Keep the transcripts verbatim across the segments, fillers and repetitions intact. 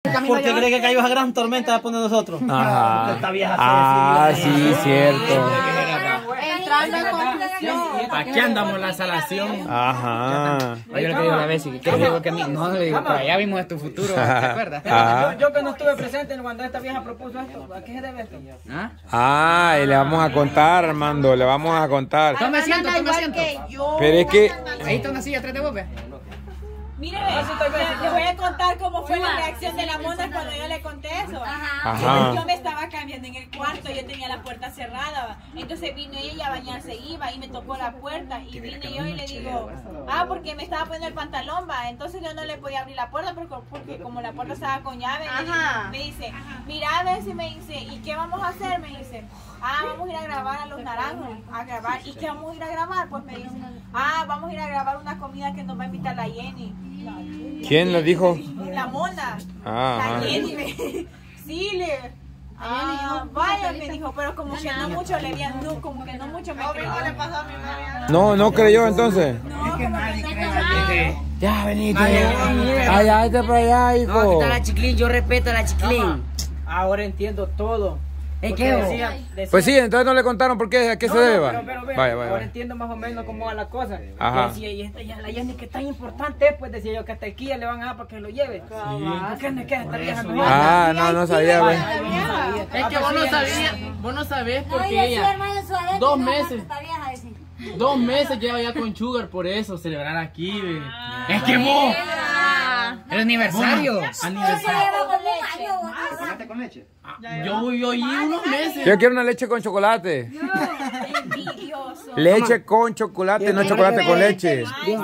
¿Por qué cree que cayó esa gran tormenta después de nosotros? Ajá. Esta vieja Ah, sí, cierto. Entrando en conclusión. Aquí andamos la salación. Ajá. Yo le digo a la vez, ¿qué le digo que a mí? No, le digo, para allá vimos tu futuro, ¿te acuerdas? Ah. Yo, yo que no estuve presente cuando esta vieja propuso esto, ¿a qué se debe esto? ¿Ah? Ah, y le vamos a contar, Armando, le vamos a contar. Toma asiento, toma asiento. Pero es que... Ahí está una silla atrás de vos, ve. Mire, les voy a contar cómo fue la reacción de la mona cuando yo le conté eso. Ajá. Yo me estaba cambiando en el cuarto, yo tenía la puerta cerrada. Entonces vino ella a bañarse, iba y me tocó la puerta. Y vine yo y le digo, ah, porque me estaba poniendo el pantalón, va. Entonces yo no le podía abrir la puerta porque, porque como la puerta estaba con llave, me, me dice, mira a ver si me dice, ¿y qué vamos a hacer? Me dice, ah, vamos a ir a grabar a Los Naranjos, a grabar. ¿Y qué vamos a ir a grabar? Pues me dice, ah, vamos a ir a grabar una comida que nos va a invitar la Jenny. ¿Quién le dijo? La mona. Ah, La Jenny me... Sí, le... Ah, vaya, me dijo, pero como que no mucho le habían, no, como que no mucho me creyó. no, no creyó entonces. No, como que no. Ya, venite. Allá, vete para allá, hijo. No, aquí está la Chiclín, yo respeto a la Chiclín. Ahora entiendo todo. ¿Es Porque qué? decía- decía- Pues sí, entonces no le contaron por qué, a qué No, se no, debe. pero, pero, pero, Vaya, vaya, ahora vaya. entiendo más o menos cómo va la cosa. Ajá. Yo decía, y esta ya, la Jenny que tan importante es, pues decía yo que hasta aquí ya le van a dar para que lo lleve. ¿Por qué no queda esta vieja? No, Ah, no, no sabía, güey. Es que vos no sabías, vos no sabés porque Oye, sí, ella hermano, suave, dos no, meses. esta vieja ese. dos meses lleva ya con Sugar por eso, celebrar aquí, ve. Es que vos, el aniversario. Eso Aniversario. lleva como un año, ¿no? Yo, yo oí unos meses. Yo quiero una leche con chocolate. Envidioso. Leche con chocolate, no chocolate con leche.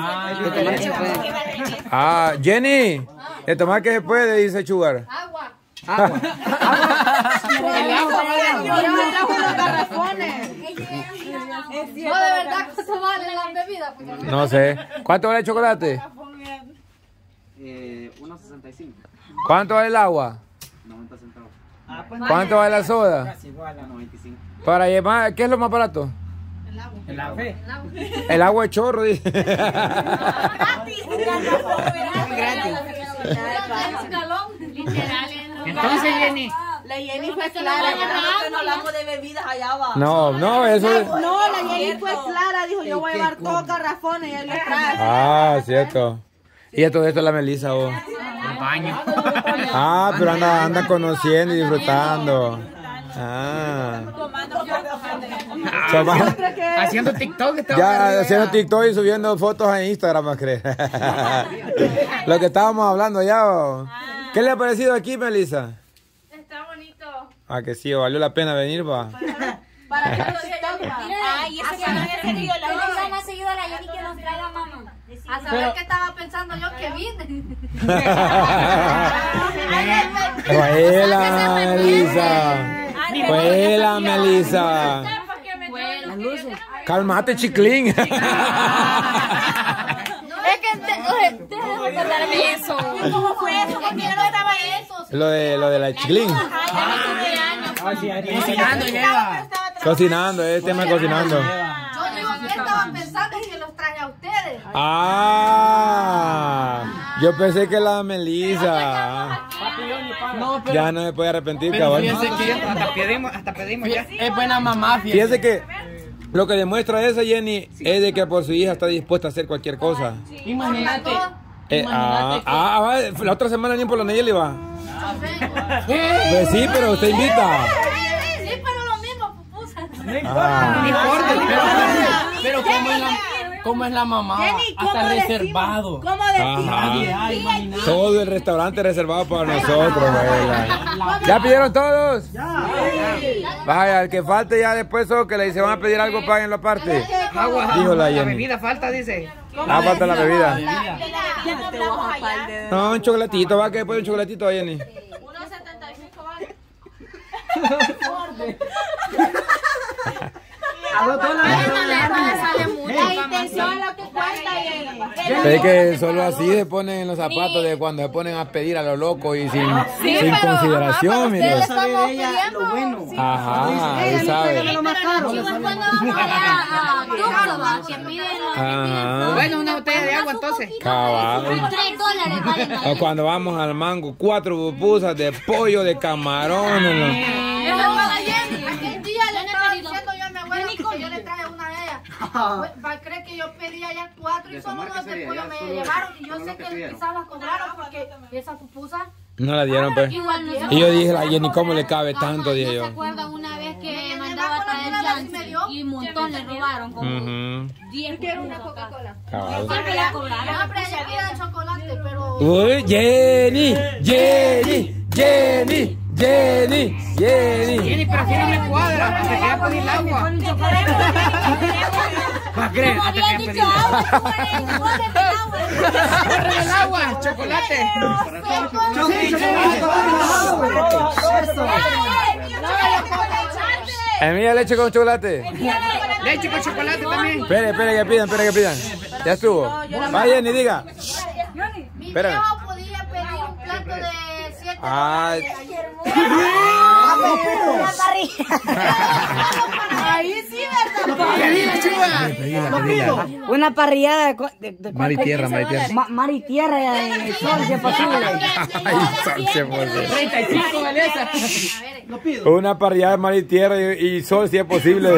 Ah, Jenny, de tomar que se puede, dice Sugar. Agua. Agua. El agua, yo me trajo unos garrafones. No, de verdad, ¿cuánto vale la bebida? Porque No sé. ¿Cuánto vale el chocolate? Eh, uno sesenta y cinco. ¿Cuánto vale el agua? noventa centavos. ¿Cuánto vale la soda? Casi igual a noventa y cinco. Para llevar, ¿qué es lo más barato? El café. El agua de chorro, dice. Entonces, Jenny, La Jenny fue clara. que no hablamos de bebidas allá va. No, no, eso es... No, la Jenny fue clara. Dijo, yo voy a llevar todos garrafones y él los trae. Ah, cierto. Y a todo esto la Melissa, vos. el baño. Ah, pero anda, anda conociendo y disfrutando. Ah. Toma- Haciendo TikTok estaba Ya arriba, haciendo TikTok y subiendo fotos a Instagram, ¿me crees? Lo que estábamos hablando ya. ¿O? ¿Qué le ha parecido aquí, Melissa? Está bonito. Ah, que sí, valió la pena venir, va. Para que los TikTok. Ay, ese que no había seguido la Yo Jenny. le más seguido a la Jenny que nos traiga mamá. A saber qué estaba pensando yo que vine. Vuela, Melissa. Vuela, Melissa. Las luces. Cálmate, chiclín. Es que te dejo contarme eso. ¿Cómo fue eso? Porque yo no estaba eso. Lo de, lo de la chiclín. Cocinando lleva. Cocinando, es tema de cocinando. Yo digo que estaba pensando en que los traje a ustedes. Ah, yo pensé que la Melissa. No, pero, Ya no me puede arrepentir, pero cabrón. fíjense que Hasta pedimos, hasta pedimos ya. es buena mamá, fíjense. Fíjese que lo que demuestra esa Jenny es de que por su hija está dispuesta a hacer cualquier cosa. Imagínate. Eh, ah, Imagínate ah, va, la otra semana ni por la Nayeli va. que- Pues sí, pero usted invita. Sí, pero lo mismo, pupusa. Ah. No importa, pero, pero como es la, como es la mamá, Jenny, ¿cómo hasta decimos? reservado. ¿Cómo decimos? Ajá. Ay, imagínate. Todo el restaurante reservado para nosotros, abuela. ¿Ya pidieron todos? Vaya, el que falte ya después o que le dice van a pedir algo, páguenlo aparte. Agua. Dijo la La Jenny. bebida falta, dice. Ah, falta la bebida. Ya no hablamos allá. No, un chocolatito, va que después un chocolatito, Jenny. uno setenta y cinco vale. Hago toda la La intención es lo que cuesta. Es que solo así se ponen en los zapatos de cuando se ponen a pedir a lo loco y sin, Sí, sin pero, consideración, ajá, mire. pero ustedes estamos pidiendo. Ajá, ahí sabe. Igual cuando vamos allá a Córdoba, que piden los Ajá. Bueno, una botella de agua entonces. Cabal. tres dólares vale. O cuando vamos al mango, cuatro pupusas de pollo, de camarón. ¿no? Eso para Jenny. Aquel día le estaba diciendo yo a mi abuela que yo le traje una de ellas. Va a creer que yo pedía ya cuatro y solo unos de pollo me llevaron. Y yo sé que quizás las cobraron porque esas pupusas. No la dieron, pues. Igual no se Y yo dije, la Jenny, ¿cómo le cabe tanto? Dije ¿No se yo. acuerdan una vez que mandaba a traer Janssen y un montón le robaron? Como Ujú. diez quiero una Coca-Cola. Cabal. Siempre la cobraron. No, pero ella pide chocolate, pero... Uy, Jenny, Jenny, Jenny, Jenny, Jenny. Jenny, pero aquí no me cuadra. Te queda pedir el agua. ¿Va a creer? Como habían dicho agua, tú eres, vos eres el agua. Corre el agua, chocolate. ¿Es mía leche con chocolate? Leche con chocolate también. Espere, espere, que pidan, espere, que pidan. Ya estuvo. Va, Jenny, diga. Mi Espérame. viejo podía pedir un plato de siete Ay. Ahí sí, ¿verdad? Una parrillada de... co- de, de Mar y tierra, mar y tierra. Ma- mar y tierra de sol, si es posible. Ay, salse, pues. treinta y cinco vale esa. Una parrillada de mar y tierra y, y sol, si es posible.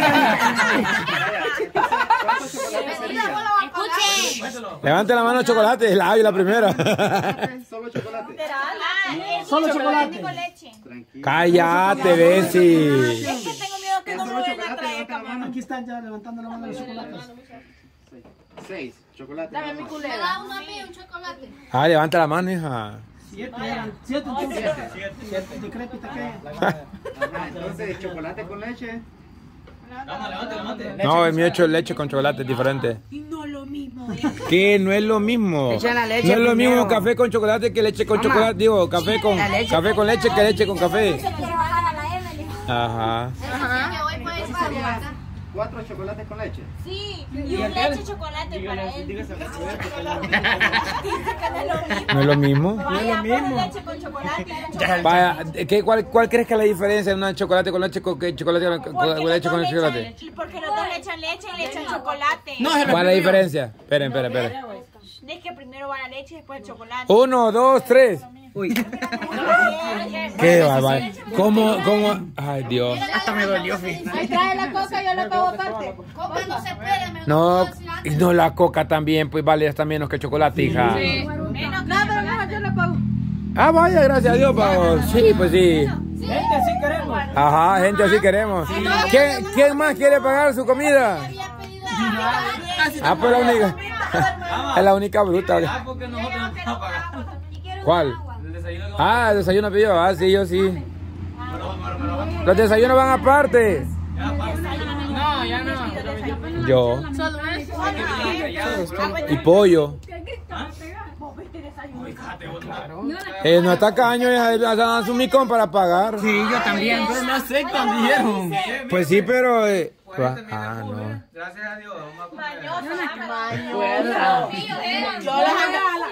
Escuchen. Levante la mano, chocolate. La la primera. Solo chocolate. Solo chocolate. Con leche. Tranquilo. Cállate, Bessie. Es que tengo miedo que no me vayan a traer camarón. Aquí están ya levantando la mano de los chocolates. Seis. Chocolate. Me da uno a mí un chocolate. Ah, levanta la mano, hija. Siete eran. Siete entonces. Siete. Decrépita que. Ajá, entonces, chocolate con leche. No, el mío hecho leche con chocolate es diferente. Y no lo mismo. ¿Qué? No es lo mismo. Echan la leche No es lo primero. mismo café con chocolate que leche con Mamá. chocolate. Digo, café con La leche. café con leche que leche con café. Ajá. Así que hoy puede ser acá. Cuatro chocolates con leche. Sí, y un leche chocolate para él. Dice que no es lo mismo. No es lo mismo. Vaya, ponle leche con chocolate. chocolate. Vaya, ¿qué, cuál, ¿cuál crees que es la diferencia de una chocolate con leche con que chocolate con, con- Porque con los leche dos con le chocolate? echan- Porque los dos le echan leche y le echan chocolate. ¿Cuál es la diferencia? Esperen, esperen, esperen. Es que primero va la leche y después el chocolate. Uno, dos, tres. Uy. Qué bárbaro. ¿Cómo, cómo? Ay, Dios. Hasta me dolió, fi. Ahí trae la coca, yo la pago aparte. Coca no se puede, me No, lo puedo decir y no, la coca también, pues vale hasta menos que el chocolate, hija. Menos, no, pero mejor yo la pago. Ah, vaya, gracias a Dios, Pablo. Sí, pues sí. Gente, así queremos. Ajá, gente, así queremos. ¿Quién, ¿Quién más quiere pagar su comida? Había pedido Ah, pues la única. Es la única bruta. Ah, porque nosotros no vamos a pagar. ¿Cuál? El desayuno que Ah, el desayuno pidió. Ah, sí, yo sí. Los desayunos van aparte. No, ya no. Yo. solo eso. Y pollo. Eh, no está caño, ya su micón para pagar. Sí, yo también. pero no aceptan, dijeron. Pues sí, pero. eh, va- ah, no. Gracias a Dios, vamos a comer. Yo las hago.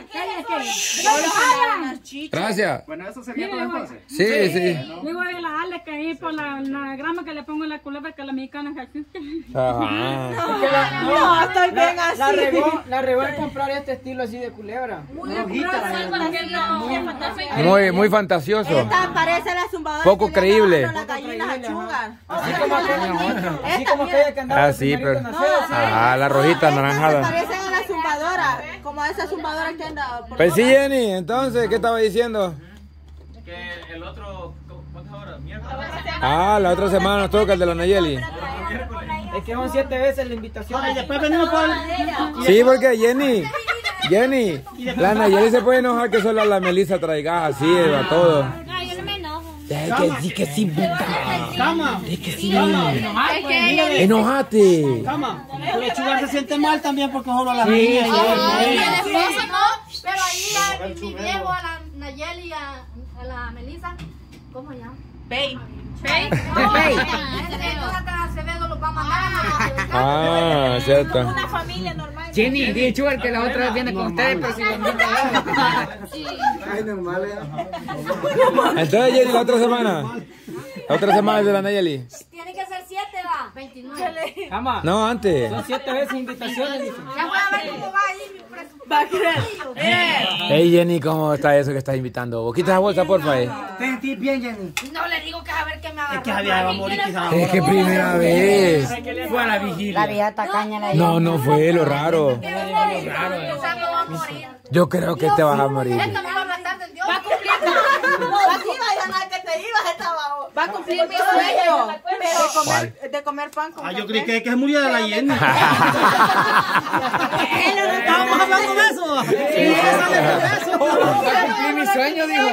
Gracias. Bueno, eso sería todo entonces. Sí, sí. Le voy a la Ale que ahí por la, la grama que le pongo en la culebra que la mexicana es aquí. Ajá. No, estoy bien La así. regó, la regó en comprar este estilo así de culebra. Una hojita, la verdad. Muy, muy fantasioso. Esta parece la zumbadora. Poco que le creíble. andaban dando las gallinas a Chugar. Así como aquella, así como aquella que andaba Ah, en sí, el pero. primerito nacer, así. Ajá, la rojita Estas se anaranjada. parecen a la zumbadora. Como a esa zumbadora que anda. por Pues sí, debajo. Jenny, entonces, ¿qué estaba diciendo? Que el otro, ¿cuántas horas? Miércoles. Ah, la otra semana nos toca el de la Nayeli. Es que son siete veces la invitación. Y después venimos por. Sí, porque Jenny, Jenny, la Nayeli se puede enojar que solo la Melissa traiga así, a todo. No, yo no me enojo. Es que sí, que sí, puta. Cama. Es que sí. Es que ella Enojate. Cama. Pero Chugar se siente mal también porque solo la Sí, niña. sí. Ay, el esposo no, pero ahí a mi viejo, a la Nayeli y a, a la Melissa, ¿cómo se llama? Pey. Pey. Jonathan Acevedo los va a mandar a Ah, cierto. Una familia normal. Jenny, dije Sugar que la otra vez viene con ustedes, pero si lo invita Ay, normal, ¿eh? Entonces, Jenny, la otra semana. La otra semana es de la Nayeli. Tiene que ser siete, va. veintinueve. Cama. No, antes. Son siete veces invitaciones, dice. Ya voy a ver cómo va ahí mi presupuesto. Va a creer. Hey, Jenny, ¿cómo está eso que estás invitando? Boquita esa bolsa, porfa. Eh. ¿Te sentís bien, Jenny? No le digo que a ver qué me agarra. Es que Javier va a morir quizás. Es que primera vez. Fue a la vigilia. La vieja tacaña la No, no fue lo raro. Pensando va a morir. Yo creo que te vas a morir. Esto me va a matar del Dios. Va a cumplir. Aquí vayan a que te ibas, estaba. Va a cumplir mi sueño. Pero de comer, de comer pan con Ah, yo café. creí que, que se murió de la Jenny. Estábamos hablando de eso. Sí, Va a cumplir mi sueño, dijo.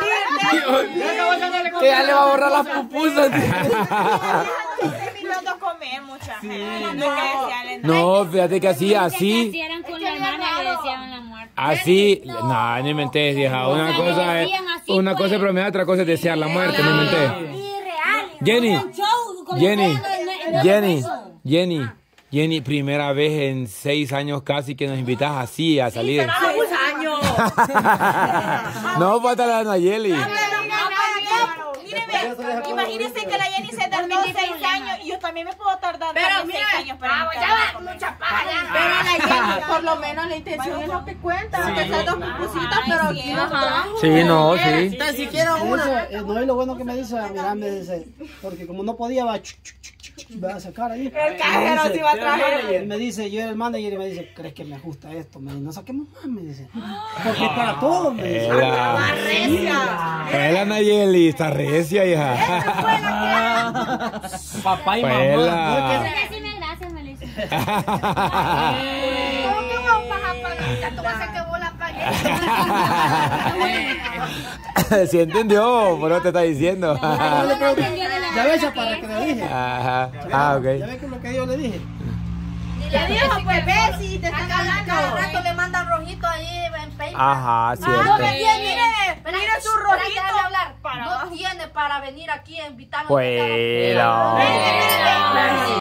Que ya le va a borrar las pupusas. Invitando a comer mucha gente. No, hay que desearle nada. No, fíjate que así, así. Hicieran con la hermana y le decían la muerte. Así, no, no inventé, vieja. Una cosa es, una cosa es bromear, otra cosa es desear la muerte, no inventé. Jenny, Jenny, Jenny, Jenny, Jenny, primera vez en seis años casi que nos invitas así a salir. ¡Seis años! No, falta la Nayeli. Imagínense que la Jenny se tardó seis años y yo también me puedo tardar Pero también mira, seis años. Pero ah, ya va, mucha paja. Pero la Jenny, por lo menos la intención es lo que cuenta. Aunque sean dos pupusitas, pero aquí no trabajo. Sí, no, sí. Tan siquiera una. No es lo bueno que me dice, mira, me dice, porque como no podía, va, chuc, chuc, chuc, chuc, va a sacar ahí. El cajero sí va a traer. Y me dice, yo era el manager y me dice, ¿crees que me ajusta esto? Me dice, no saquemos más, me dice. Porque es para todos, me dice. Ela. Ela Nayeli, está recia, hija. Papá y mamá. Ela. Decime gracias, Melissa. ¿Cómo que vos vas a pagar? Ya tú vas a hacer que vos la pagues. ¿Sí entendió? Por lo te está diciendo. Ya ves, para que le dije. Ajá. Ah, ok. Ya ves que lo que yo le dije. Le dijo, pues ve si te están Cada hablando. rato le mandan rojito ahí en Facebook. Ajá, No cierto. tiene, Mira su Espera, rojito. déjame hablar. Para No abajo. tiene para venir aquí a invitarnos. Pues, no.